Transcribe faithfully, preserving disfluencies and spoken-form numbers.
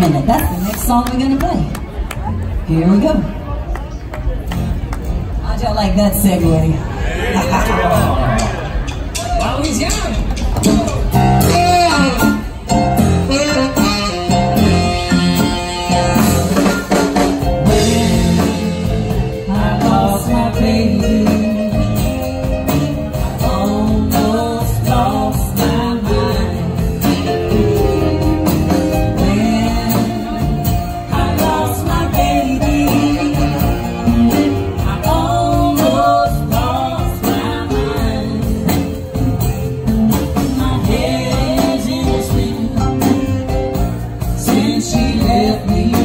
minute. That's the next song we're gonna play. Here we go. How'd y'all like that segue? While he's young. When I lost my baby, I almost lost my mind. When I lost my baby, I almost lost my mind. My head's in a spin since she left me.